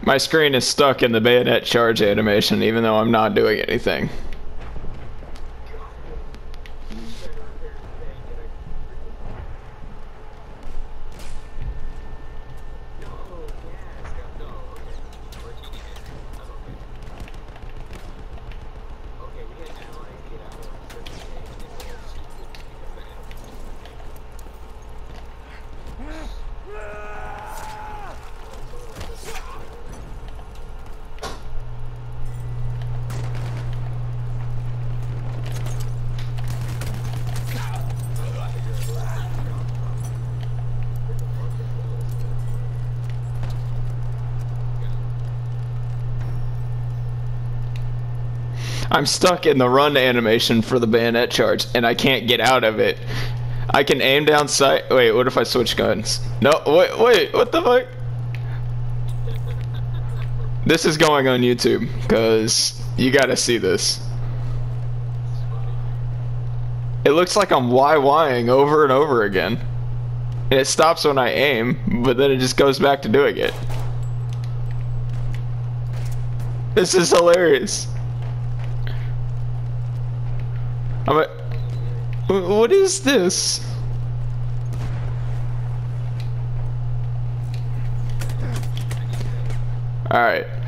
My screen is stuck in the bayonet charge animation, even though I'm not doing anything. I'm stuck in the run animation for the bayonet charge, and I can't get out of it. I can aim down sight. Wait, what if I switch guns? No, wait, what the fuck? This is going on YouTube, because you gotta see this. It looks like I'm YYing over and over again. And it stops when I aim, but then it just goes back to doing it. This is hilarious. What is this? Alright.